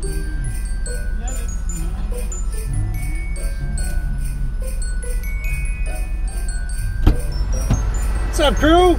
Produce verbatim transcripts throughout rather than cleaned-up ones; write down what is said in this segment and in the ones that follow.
What's up, crew?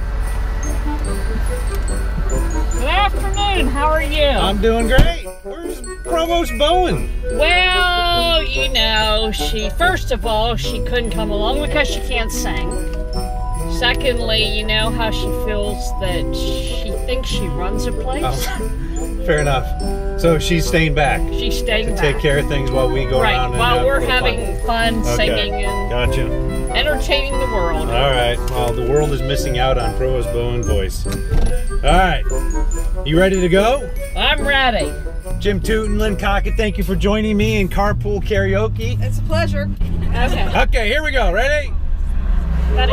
Good afternoon, how are you? I'm doing great. Where's Provost Bowen? Well, you know, she, first of all, she couldn't come along because she can't sing. Secondly, you know how she feels that she thinks she runs a place? Oh, fair enough. So she's staying back. She's staying to back. take care of things while we go right, around and while have we're a little having fun, fun. singing Okay. and Gotcha. entertaining the world. All right. Well, the world is missing out on Provost Bowen's voice. All right. You ready to go? I'm ready. Jim Toot and Lynn Cockett, thank you for joining me in Carpool Karaoke. It's a pleasure. Okay. Okay, here we go. Ready? Ready.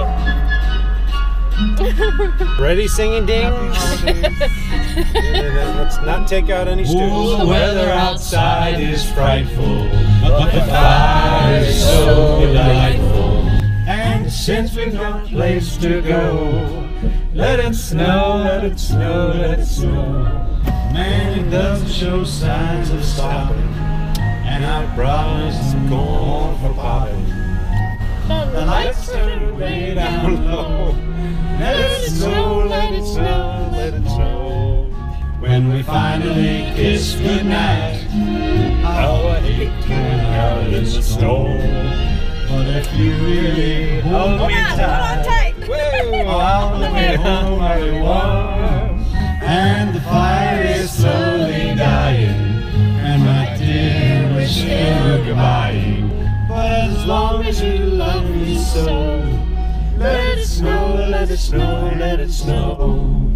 Ready, singing dings? Let's not take out any students. Ooh, the weather outside is frightful, but the fire is so delightful. And since we've no place to go, let it snow, let it snow, let it snow. Man, it doesn't show signs of stopping, and I promise I'm going for popping. The lights turn way down low. Let it snow, let it snow, let it snow. When we finally kiss goodnight, how I hate going out in the snow. But if you really hold me tight, I'll be home I'll be warm. And the fire is slowly dying, and my dear, we're still goodbye. But as long as you love me so, let it snow, let it snow, let it snow.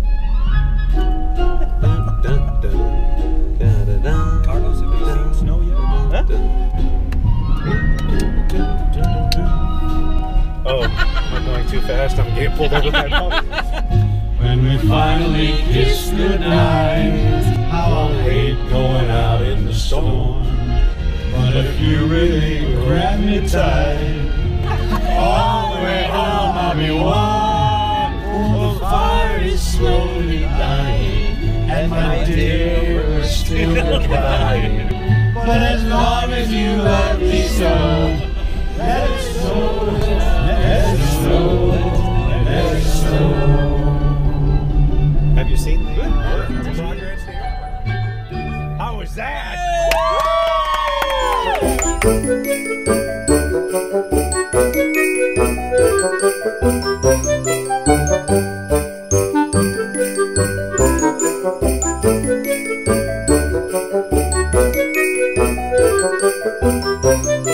Carlos, have you seen snow yet? Huh? Oh, am I going too fast? I'm getting pulled over by a pump. When we finally kiss goodnight, how I'll hate going out in the storm. But if you really grab me tight, all the way home I'll be warm. The fire is slowly dying, and my dear, we're still goodbye. But as long as you love me so, let it snow, let it snow, let it snow. Have you seen the progress here? How was that? Thank you.